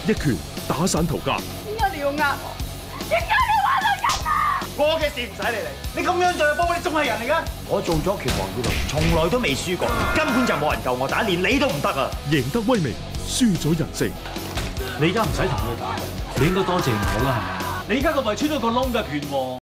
一拳打散陶家。 點解你要呃我？點解你玩到人啊？ 我嘅事唔使你理，你咁樣做波，你仲係人嚟㗎？我做咗拳王以來，從來都未輸過，根本就冇人救我打，連你都唔得啊！ 贏得威名，輸咗人性。 你而家唔使同佢打，你應該多謝我啦，係咪？你而家個咪穿咗個窿㗎拳王。